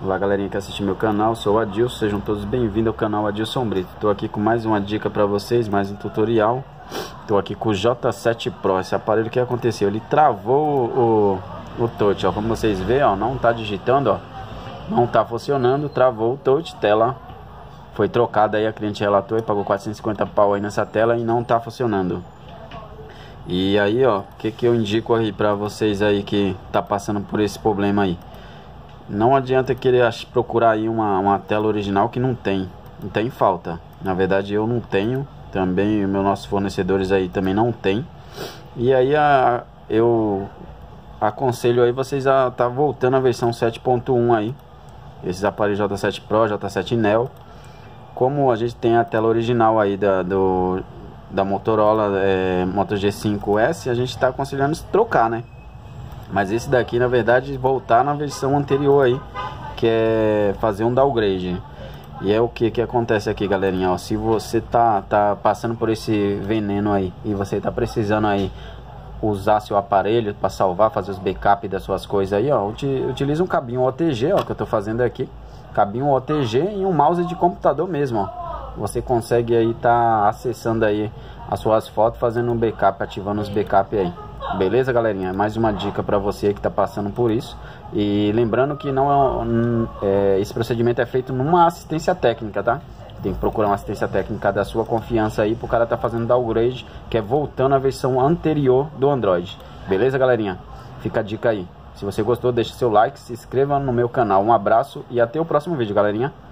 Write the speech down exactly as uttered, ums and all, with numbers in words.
Olá galerinha que assiste meu canal, sou o Adilson, sejam todos bem-vindos ao canal Adilson Brito. Estou aqui com mais uma dica para vocês, mais um tutorial. Estou aqui com o J sete Pro, esse aparelho. O que aconteceu? Ele travou o, o touch, ó, como vocês veem, ó, não está digitando, ó, não está funcionando, travou o touch, tela foi trocada aí, a cliente relatou e pagou quatrocentos e cinquenta pau aí nessa tela e não está funcionando. E aí, ó, o que que eu indico aí para vocês aí que tá passando por esse problema aí? Não adianta querer procurar aí uma, uma tela original que não tem, não tem falta. Na verdade eu não tenho, também meus nossos fornecedores aí também não tem. E aí a, eu aconselho aí vocês a tá voltando a versão sete ponto um aí. Esses aparelhos J sete Pro, J sete Neo. Como a gente tem a tela original aí da, do, da Motorola é, Moto G cinco S, a gente está aconselhando trocar, né? Mas esse daqui, na verdade, voltar na versão anterior aí, que é fazer um downgrade. E é o que que acontece aqui, galerinha, ó, se você tá, tá passando por esse veneno aí e você tá precisando aí usar seu aparelho para salvar, fazer os backup das suas coisas aí, ó, utiliza um cabinho O T G, ó, que eu tô fazendo aqui, cabinho O T G e um mouse de computador mesmo, ó. Você consegue aí tá acessando aí as suas fotos, fazendo um backup, ativando os backup aí. Beleza, galerinha? Mais uma dica para você que está passando por isso. E lembrando que não é, é, esse procedimento é feito numa assistência técnica, tá? Tem que procurar uma assistência técnica da sua confiança aí, pro cara tá fazendo downgrade, que é voltando à versão anterior do Android. Beleza, galerinha? Fica a dica aí. Se você gostou, deixe seu like, se inscreva no meu canal. Um abraço e até o próximo vídeo, galerinha.